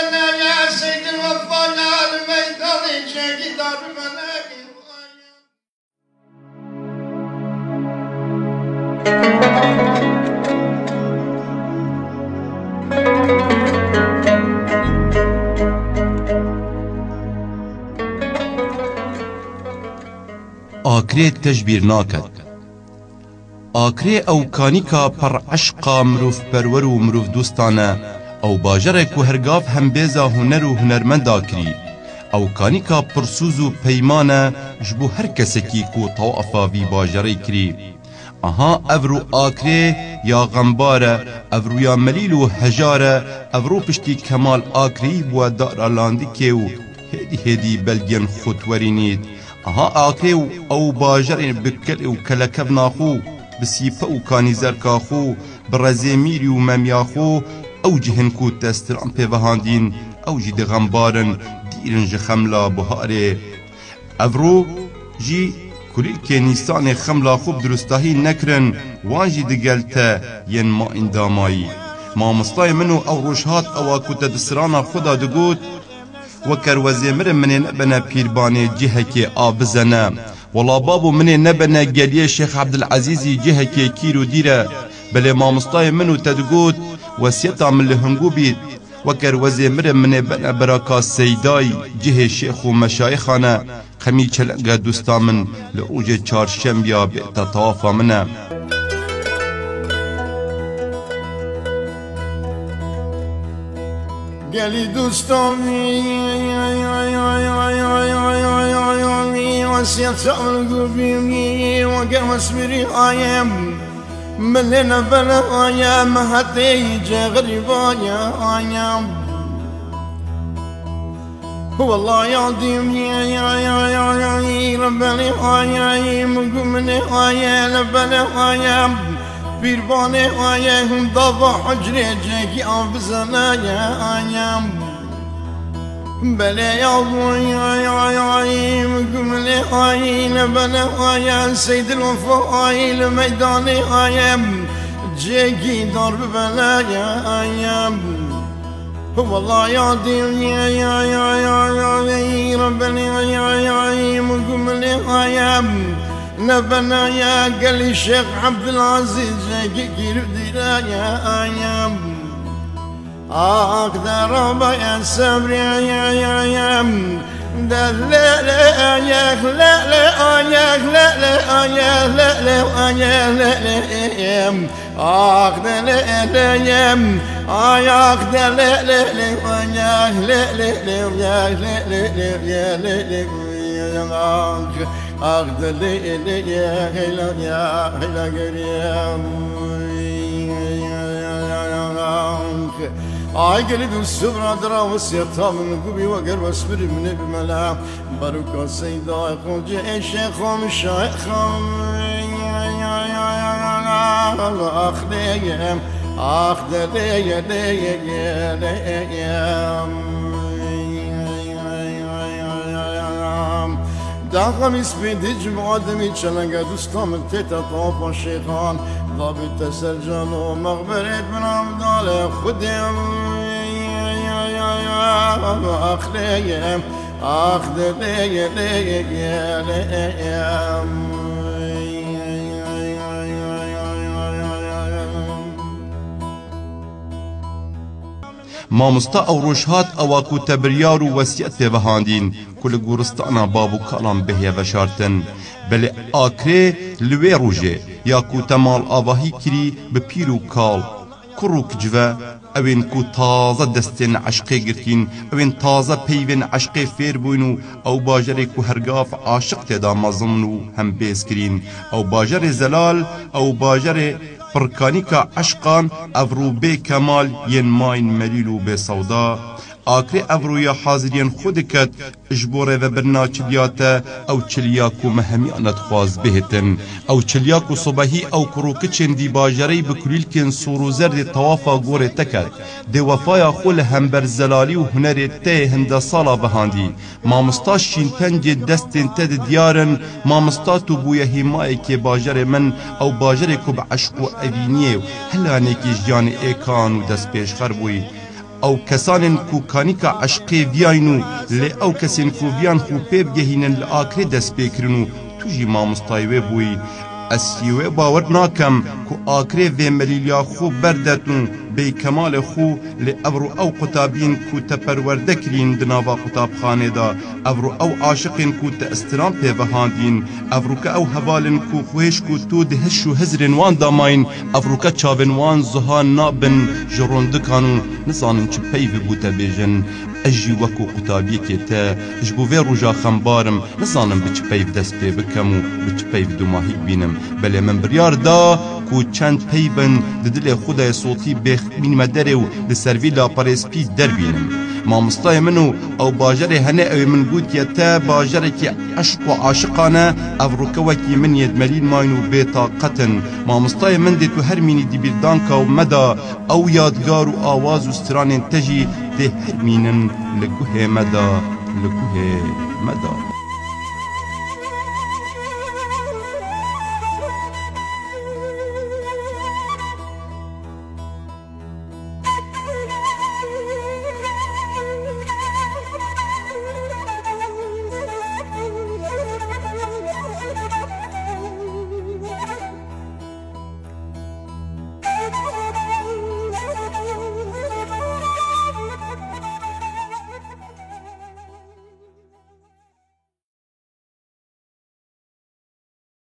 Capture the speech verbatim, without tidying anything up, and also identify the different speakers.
Speaker 1: بنا يا سيد الوفا يا الميدان جاكي دار بنا
Speaker 2: آکره تجبیر ناکد آکره او کانیکا پر عشقا مروف پرور و مروف دوستانه او باجره که هرگاف هم بیزا هنر و هنرمند آکری او کانیکا پرسوز و پیمانه جبو هر کسی کی کو طوافا وی باجره کری اها افرو آکره یا غنباره افرو یا ملیل و هجاره افرو پشتی کمال آکری بو دار لاندی که و هدی هدی بلگین خودورینید اها آکره او باجره بکل و کلکب ناخو بسیفه و کانیزر کاخو برزیمیری و ممیاخو او جهن کو تستران پیوهاندین او جی دی غنبارن دیرن جی خملا بهاره افرو جی کلیل که نیستان خملا خوب درستاهی نکرن وان جی دی گلتا ین ما اندامایی ما مستای منو او روشهات او اکوتا دسرانا خدا دگود وکر وزیمر منی نبنه پیربانی جهه که آبزنه ولا بابو منی نبنه گلیه شیخ عبدالعزیزی جهه که کیرو دیره بله ما مستای منو تدگود وسیطا من لهنگو بید وکر وزیمر منی بنه براکا سیدای جهه شیخ و مشایخانه خمی چلنگه دوستا من لعوج چارشم یا بیعتا طوافا منه
Speaker 1: قالي دوستان وسيت قلبي وقام اسمري ايام ملنا بلا ايام حتى يجي غريبا يا ايام والله يا عظيم يا يا يا يا يا ربنا ايام مقمنا ايام ربنا ايام بیربانه آیه هم دوا حجره جگی آبزنه یا آیم بله یا بوی آی آی آی مگمله آی لبنه آیه سید الوفا آی لمیدان آیم جگی دار ببله یا آیم والله یا دیم یا یا یا یا یا ربنا یا یا مگمله آیم نبنا يا قال الشيخ عبد العزيز جير ديرا يا ايام اقدر ربا يا صبر يا يا يا لا لا لا يا لا لا يا لا لا يا لا لا يا لا لا اقدر لا لا يا اقدر لا لا يا لا لا يا لا لا يا لا لا أقدر لي يا هلا يا هلا قريم آي قلب السبرة درا وسيطة من قبي وقر واسبر من بملا بركة سيدا خوجي الشيخ ومشايخ أخدي أخدي لي لي لي داغم اسمي دجم آدمي چلنگه دوستام تیتا طوفا شیخان ضابط سرجان و مغبرت من عمدال خودم اخلیم اخد ليه ليه ليه
Speaker 2: مامستا او روشهات او کو تبریار و وصیت وهاندین کل گورستانا بابو کلام بهیا وشارتن بل آکره لوی روژه یا کو تمال آواهی کری به پیرو کال کروک جوه اوین کو تازه دستین عشقی گرتین اوین تازه پیوین عشقی فیر بوینو او باجر کو هرگاف عاشق تدا مظنو هم بیز کرین او باجر زلال او باجر پرکانی که عشقان افرو بے کمال ین ماین ملیلو بے سودا آکری افرو یا حاضرین خود کد اجبوره و برنا چلیاتا او چلیاکو مهمیانت خواز بهتن او چلیاکو صبحی او کروکچن دی باجری بکلیل کن سورو زرد توافا گوره تکد دی وفایا خول همبر زلالی و هنر ته هنده سالا بهاندی مامستا شین پنج دستین تد دیارن مامستا تو بویا همایی که باجر من او باجر کو بعشق و اوینیه هلانه که جان ایکان و دست پیش خربوی او کسان کو کانیکا عشقی ویاینو لی او کسین کو ویان خو پیب گهینن لآکری دست بکرنو تو جی مامستایوه بوی اسیوه باور ناکم که آکری و ملیلیا خو بردتون بی کمال خو لی ابرو او قطابین که تپرورده کرین دناوا قطاب خانه دا ابرو او عاشقین که تاستران پیوهاندین ابرو که او حوالین که خویش که تو دهش و هزرین وان داماین ابرو که چاوین وان زهان نابن جروندکانو نزانن چه پیوه بوتا بیجن اجی وکو قطابی که تا جبوه روژا خمبارم نزانم بچه پیو دست پی بکم و بچه پیو دو ماهی بینم بله من بریار دا کو چند پیبن ددل خدای صوتی بخ بین مدره و لسروی لاپاریسپی در بینم مامستای منو او باجر هنه او من گود که تا باجر که عشق و عاشقانه افروکه وکی من یدملین ماینو بیطاقتن مامستای من دی تو هر مینی دی بیردانکا و مدا او یادگار و آواز و ستران تجی دی هر مینن لگوه مدا لگوه مدا